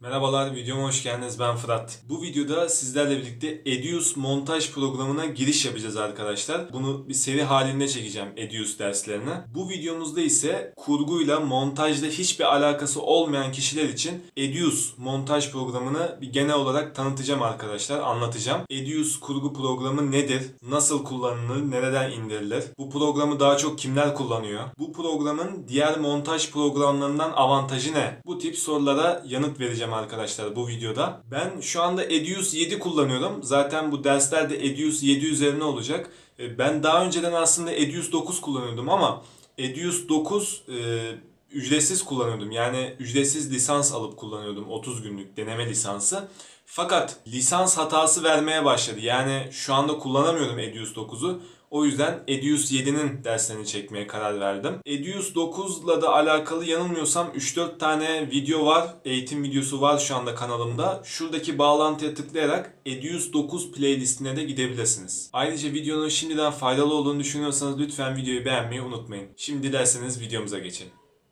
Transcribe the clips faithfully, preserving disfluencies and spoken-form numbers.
Merhabalar, videoma hoş geldiniz. Ben Fırat. Bu videoda sizlerle birlikte Edius montaj programına giriş yapacağız arkadaşlar. Bunu bir seri halinde çekeceğim Edius derslerine. Bu videomuzda ise kurguyla, montajla hiçbir alakası olmayan kişiler için Edius montaj programını bir genel olarak tanıtacağım arkadaşlar, anlatacağım. Edius kurgu programı nedir? Nasıl kullanılır? Nereden indirilir? Bu programı daha çok kimler kullanıyor? Bu programın diğer montaj programlarından avantajı ne? Bu tip sorulara yanıt vereceğim arkadaşlar bu videoda. Ben şu anda Edius yedi kullanıyorum. Zaten bu dersler de Edius yedi üzerine olacak. Ben daha önceden aslında Edius dokuz kullanıyordum ama Edius dokuz e, ücretsiz kullanıyordum. Yani ücretsiz lisans alıp kullanıyordum. otuz günlük deneme lisansı. Fakat lisans hatası vermeye başladı. Yani şu anda kullanamıyorum Edius dokuzu. O yüzden Edius yedinin derslerini çekmeye karar verdim. Edius dokuzla da alakalı yanılmıyorsam üç dört tane video var. Eğitim videosu var şu anda kanalımda. Şuradaki bağlantıya tıklayarak Edius dokuz playlistine de gidebilirsiniz. Ayrıca videonun şimdiden faydalı olduğunu düşünüyorsanız lütfen videoyu beğenmeyi unutmayın. Şimdi dilerseniz videomuza geçelim.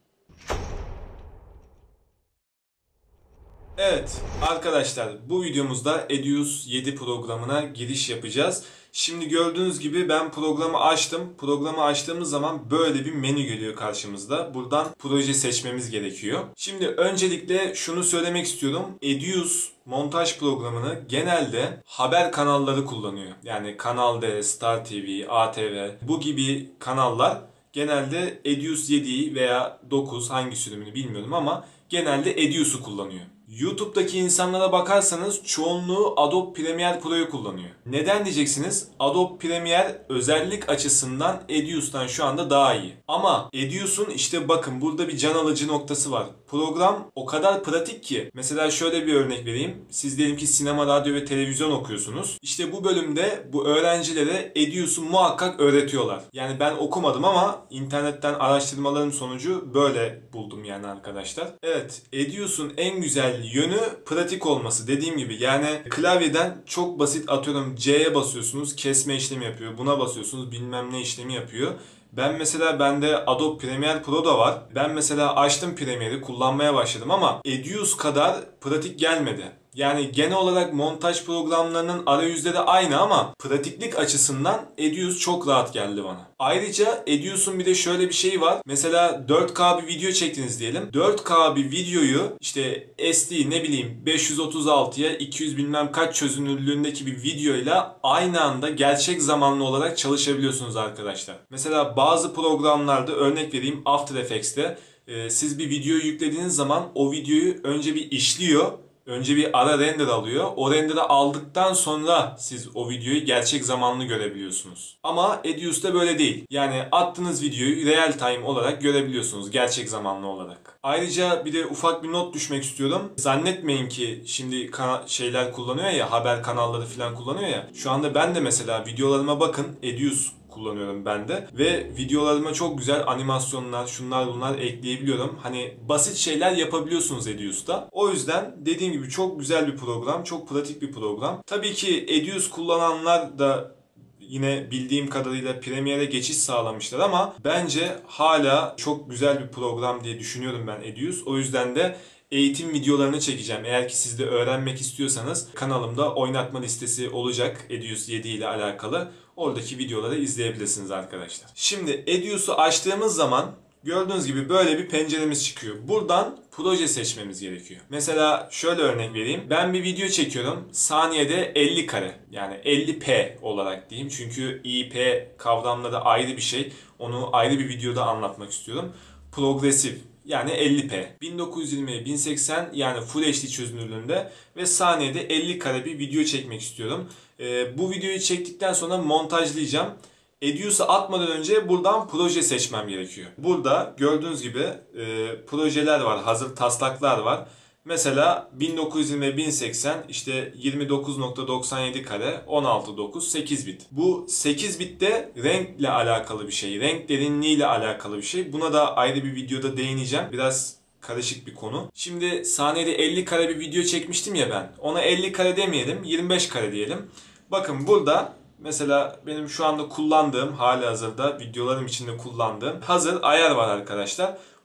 Evet arkadaşlar, bu videomuzda Edius yedi programına giriş yapacağız. Şimdi gördüğünüz gibi ben programı açtım. Programı açtığımız zaman böyle bir menü geliyor karşımızda. Buradan proje seçmemiz gerekiyor. Şimdi öncelikle şunu söylemek istiyorum. Edius montaj programını genelde haber kanalları kullanıyor. Yani Kanal D, Star T V, A T V bu gibi kanallar genelde Edius yediyi veya dokuz, hangi sürümünü bilmiyorum ama genelde Edius'u kullanıyor. YouTube'daki insanlara bakarsanız çoğunluğu Adobe Premiere Pro'yu kullanıyor. Neden diyeceksiniz? Adobe Premiere özellik açısından Edius'tan şu anda daha iyi. Ama Edius'un işte bakın burada bir can alıcı noktası var. Program o kadar pratik ki. Mesela şöyle bir örnek vereyim. Siz diyelim ki sinema, radyo ve televizyon okuyorsunuz. İşte bu bölümde bu öğrencilere Edius'u muhakkak öğretiyorlar. Yani ben okumadım ama internetten araştırmalarım sonucu böyle buldum yani arkadaşlar. Evet, Edius'un en güzel yönü pratik olması. Dediğim gibi yani klavyeden çok basit, atıyorum C'ye basıyorsunuz, kesme işlemi yapıyor. Buna basıyorsunuz, bilmem ne işlemi yapıyor. Ben mesela bende Adobe Premiere Pro da var. Ben mesela açtım Premiere'i, kullanmaya başladım ama Edius kadar pratik gelmedi. Yani genel olarak montaj programlarının arayüzleri aynı ama pratiklik açısından Edius çok rahat geldi bana. Ayrıca Edius'un bir de şöyle bir şeyi var. Mesela dört K bir video çektiniz diyelim. dört K bir videoyu işte S D ne bileyim beş yüz otuz altıya iki yüz bilmem kaç çözünürlüğündeki bir videoyla aynı anda gerçek zamanlı olarak çalışabiliyorsunuz arkadaşlar. Mesela bazı programlarda, örnek vereyim, After Effects'te e, siz bir videoyu yüklediğiniz zaman o videoyu önce bir işliyor. Önce bir ara render alıyor. O render'ı aldıktan sonra siz o videoyu gerçek zamanlı görebiliyorsunuz. Ama Edius'ta böyle değil. Yani attığınız videoyu real time olarak görebiliyorsunuz. Gerçek zamanlı olarak. Ayrıca bir de ufak bir not düşmek istiyorum. Zannetmeyin ki şimdi şeyler kullanıyor ya, haber kanalları falan kullanıyor ya. Şu anda ben de mesela videolarıma bakın, Edius kullanıyorum ben de. Ve videolarıma çok güzel animasyonlar, şunlar bunlar ekleyebiliyorum. Hani basit şeyler yapabiliyorsunuz Edius'ta. O yüzden dediğim gibi çok güzel bir program, çok pratik bir program. Tabii ki Edius kullananlar da yine bildiğim kadarıyla Premiere'e geçiş sağlamışlar ama bence hala çok güzel bir program diye düşünüyorum ben Edius. O yüzden de eğitim videolarını çekeceğim. Eğer ki siz de öğrenmek istiyorsanız kanalımda oynatma listesi olacak Edius yedi ile alakalı. Oradaki videoları izleyebilirsiniz arkadaşlar. Şimdi Edius'u açtığımız zaman gördüğünüz gibi böyle bir penceremiz çıkıyor. Buradan proje seçmemiz gerekiyor. Mesela şöyle örnek vereyim. Ben bir video çekiyorum. Saniyede elli kare. Yani elli p olarak diyeyim. Çünkü I P kavramları ayrı bir şey. Onu ayrı bir videoda anlatmak istiyorum. Progresif. Yani elli p. bin dokuz yüz yirmi bin seksen yani Full H D çözünürlüğünde ve saniyede elli kare bir video çekmek istiyorum. Ee, bu videoyu çektikten sonra montajlayacağım. Edius'a atmadan önce buradan proje seçmem gerekiyor. Burada gördüğünüz gibi e, projeler var, hazır taslaklar var. Mesela bin dokuz yüz yirmi bin seksen işte yirmi dokuz nokta doksan yedi kare on altı nokta dokuz sekiz bit. Bu sekiz bit de renkle alakalı bir şey. Renk derinliğiyle alakalı bir şey. Buna da ayrı bir videoda değineceğim. Biraz karışık bir konu. Şimdi saniyede elli kare bir video çekmiştim ya ben. Ona elli kare demeyelim, yirmi beş kare diyelim. Bakın burada mesela benim şu anda kullandığım, halihazırda videolarım içinde kullandığım hazır ayar var arkadaşlar.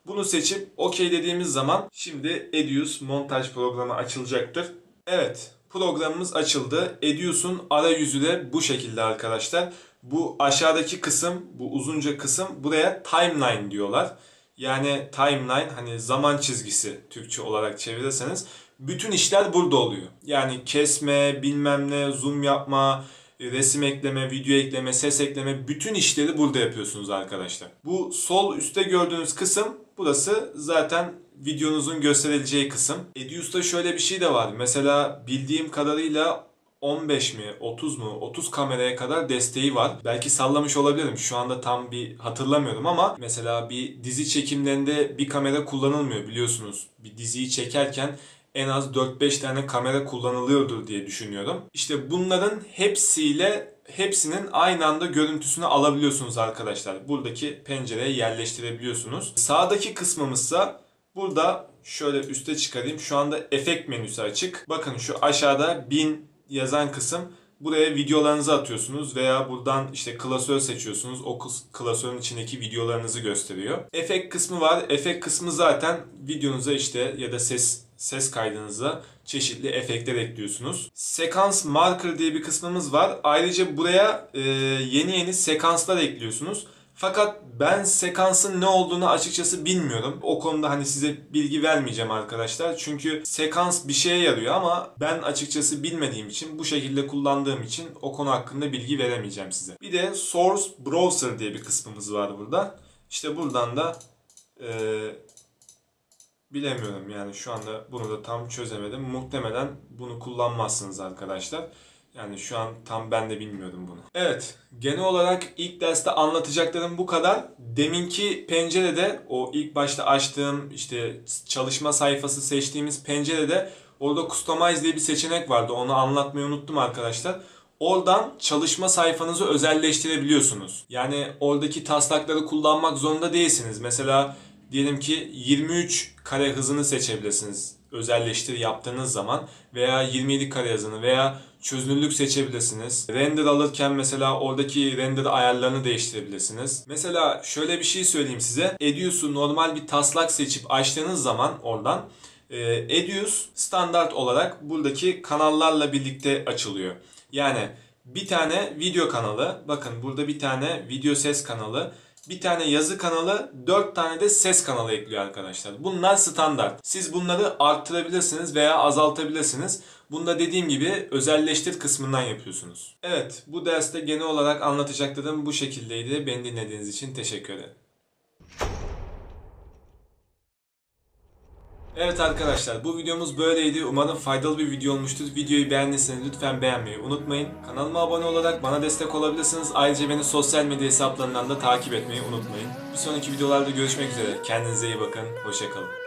Bunu seçip OK dediğimiz zaman şimdi Edius montaj programı açılacaktır. Evet, programımız açıldı. Edius'un arayüzü de bu şekilde arkadaşlar. Bu aşağıdaki kısım, bu uzunca kısım, buraya timeline diyorlar. Yani timeline, hani zaman çizgisi Türkçe olarak çevirirseniz bütün işler burada oluyor. Yani kesme, bilmem ne, zoom yapma, resim ekleme, video ekleme, ses ekleme, bütün işleri burada yapıyorsunuz arkadaşlar. Bu sol üstte gördüğünüz kısım, burası zaten videonuzun gösterileceği kısım. Edius'ta şöyle bir şey de var. Mesela bildiğim kadarıyla on beş mi, otuz mu, otuz kameraya kadar desteği var. Belki sallamış olabilirim. Şu anda tam bir hatırlamıyorum ama mesela bir dizi çekimlerinde bir kamera kullanılmıyor biliyorsunuz. Bir diziyi çekerken en az dört beş tane kamera kullanılıyordur diye düşünüyorum. İşte bunların hepsiyle hepsinin aynı anda görüntüsünü alabiliyorsunuz arkadaşlar. Buradaki pencereye yerleştirebiliyorsunuz. Sağdaki kısmımızsa burada şöyle üste çıkarayım. Şu anda efekt menüsü açık. Bakın şu aşağıda bin yazan kısım. Buraya videolarınızı atıyorsunuz veya buradan işte klasör seçiyorsunuz. O klasörün içindeki videolarınızı gösteriyor. Efekt kısmı var. Efekt kısmı zaten videonuza işte ya da ses ses kaydınıza çeşitli efektler ekliyorsunuz. Sekans marker diye bir kısmımız var. Ayrıca buraya e, yeni yeni sekanslar ekliyorsunuz. Fakat ben sekansın ne olduğunu açıkçası bilmiyorum. O konuda hani size bilgi vermeyeceğim arkadaşlar. Çünkü sekans bir şeye yarıyor ama ben açıkçası bilmediğim için, bu şekilde kullandığım için o konu hakkında bilgi veremeyeceğim size. Bir de Source Browser diye bir kısmımız var burada. İşte buradan da e, bilemiyorum yani şu anda bunu da tam çözemedim. Muhtemelen bunu kullanmazsınız arkadaşlar. Yani şu an tam ben de bilmiyordum bunu. Evet, genel olarak ilk derste anlatacaklarım bu kadar. Deminki pencerede, o ilk başta açtığım işte çalışma sayfası seçtiğimiz pencerede orada Customize diye bir seçenek vardı. Onu anlatmayı unuttum arkadaşlar. Oradan çalışma sayfanızı özelleştirebiliyorsunuz. Yani oradaki taslakları kullanmak zorunda değilsiniz. Mesela diyelim ki yirmi üç kare hızını seçebilirsiniz özelleştir yaptığınız zaman veya yirmi yedi kare hızını veya çözünürlük seçebilirsiniz. Render alırken mesela oradaki render ayarlarını değiştirebilirsiniz. Mesela şöyle bir şey söyleyeyim size. Edius'u normal bir taslak seçip açtığınız zaman oradan Edius standart olarak buradaki kanallarla birlikte açılıyor. Yani bir tane video kanalı, bakın burada bir tane video ses kanalı, bir tane yazı kanalı, dört tane de ses kanalı ekliyor arkadaşlar. Bunlar standart. Siz bunları arttırabilirsiniz veya azaltabilirsiniz. Bunda dediğim gibi özelleştir kısmından yapıyorsunuz. Evet, bu derste genel olarak anlatacaklarım bu şekildeydi. Beni dinlediğiniz için teşekkür ederim. Evet arkadaşlar, bu videomuz böyleydi. Umarım faydalı bir video olmuştur. Videoyu beğendiyseniz lütfen beğenmeyi unutmayın. Kanalıma abone olarak bana destek olabilirsiniz. Ayrıca beni sosyal medya hesaplarından da takip etmeyi unutmayın. Bir sonraki videolarda görüşmek üzere. Kendinize iyi bakın. Hoşça kalın.